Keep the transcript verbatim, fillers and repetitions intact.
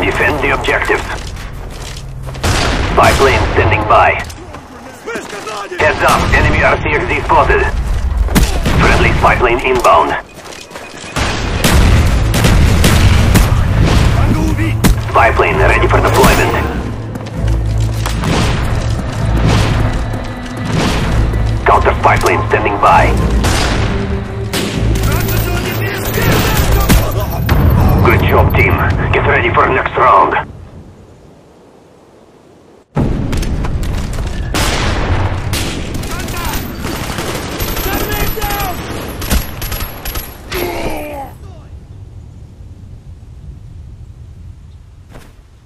Defend the objective. Spy plane standing by. Heads up, enemy R C X D spotted. Friendly spy plane inbound. Spy plane ready for deployment. Counter spy plane standing by. Good job, team. Get ready for next round.